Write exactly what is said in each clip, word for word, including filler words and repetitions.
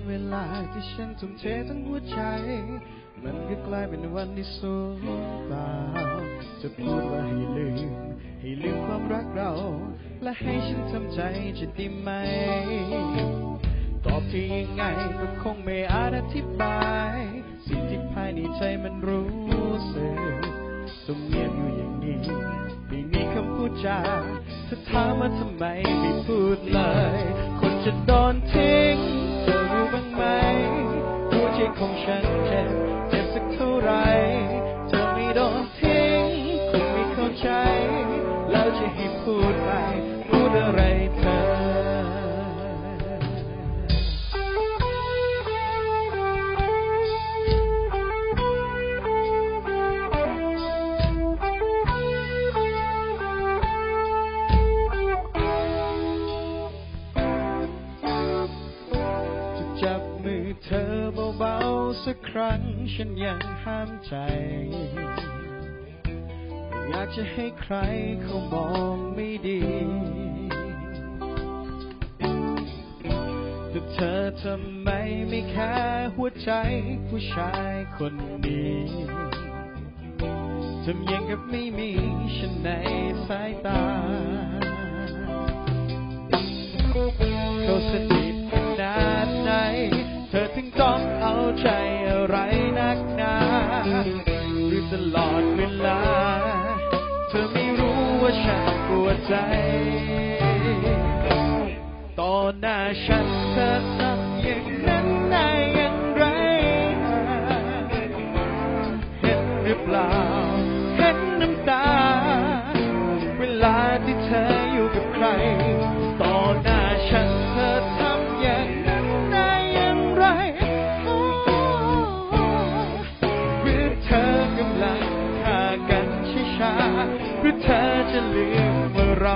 เวลาที่ฉันทุ่มเททั้งหัวใจมันก็กลายเป็นวันที่สูญเปล่าจะพูดว่าให้ลืมให้ลืมความรักเราและให้ฉันทำใจจะดีไหมตอบที่ยังไงก็คงไม่อาจอธิบายสิ่งที่ภายในใจมันรู้สึกต้องเงียบอยู่อย่างนี้ไม่มีคำพูดจาถ้าถามว่าทำไมไม่พูดเลยคนจะโดนทิ้งเธอรู้บ้างไหมหัวใจของฉันเจ็บเจ็บสักเท่าไรเธอไม่โดนทิ้งคงไม่เข้าใจแล้วจะให้พูดไปพูดอะไรเธอจับมือเธอเบาๆสักครั้งฉันยังห้ามใจอยากจะให้ใครเขามองไม่ดีแต่เธอทำไมไม่แค่หัวใจผู้ชายคนนี้ทำยังกับไม่มีฉันในสายตาเขาสนิทขนาดไหนเธอถึงต้องเอาใจอะไรนักหนาหรือตลอดเวลาเธอไม่รู้ว่าฉันปวดใจต่อหน้าฉันเธอทำอย่างนั้นได้อย่างไรเห็นหรือเปล่าเห็นน้ำตาเวลาที่เธออยู่กับใครต่อหน้าฉันเธอทำอย่างนั้นได้อย่างไรหรือเธอกำลังฆ่ากันช้าๆหรือเธอจะลืมว่าเรา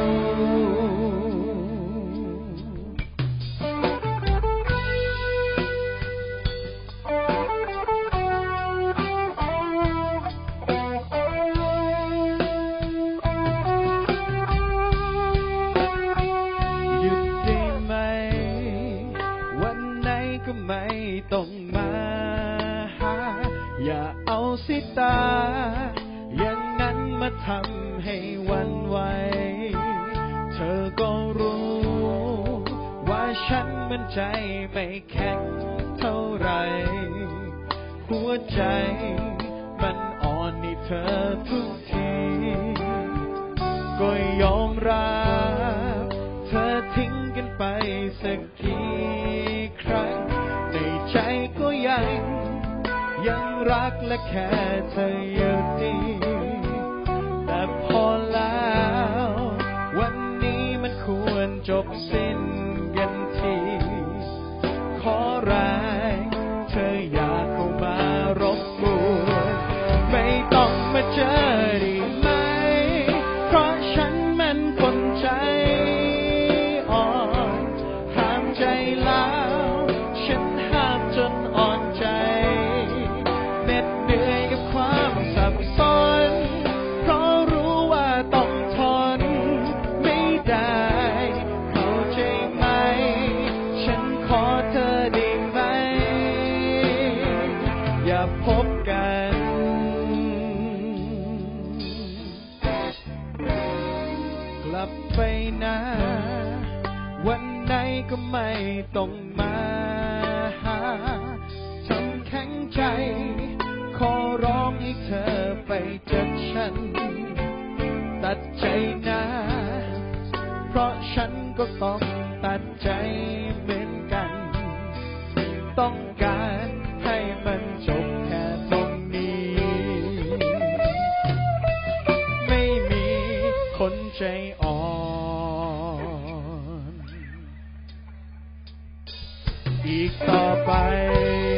ไม่ต้องมาหาอย่าเอาสิตาอย่างนั้นมาทำให้หวั่นไหวเธอก็รู้ว่าฉันมันใจไม่แข็งเท่าไรหัวใจมันอ่อนในเธอทุกทีก็ยอมรับเธอทิ้งกันไปสักกี่ครั้งในใจก็ยังยังรักและแค่เธออยู่ดีแต่พอแล้ววันนี้มันควรจบสิ้นกันทีขอแรงเธออย่าเข้ามารบกวนไม่ต้องมาเจอได้ไหมเพราะฉันมันคนใจอ่อนห้ามใจแล้วฉันห้ามจนอ่อนใจเหน็ดเหนื่อยกับความสับสนเพราะรู้ว่าต้องทนไม่ได้เข้าใจไหมฉันขอเธอได้ไหมอย่าพบกันกลับไปนะวันไหนก็ไม่ต้องมาหาทำแข็งใจขอร้องให้เธอไปจากฉันตัดใจนะเพราะฉันก็ต้องตัดใจเหมือนกันต้องการให้มันจบแค่ตรงนี้ไม่มีคนใจอ่อนอีกต่อไป